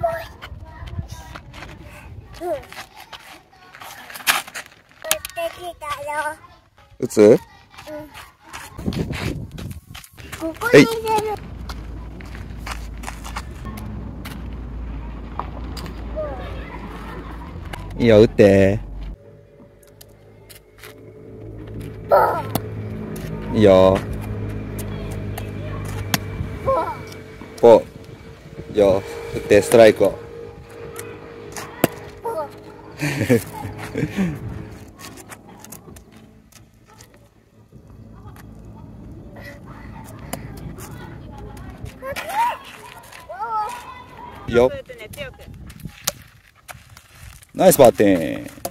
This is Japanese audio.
打つ？ ここに入れる。 いいよ、打って。いいよ。ポー。いいよ、打って、ストライクを。いいよ。ナイスバッティング。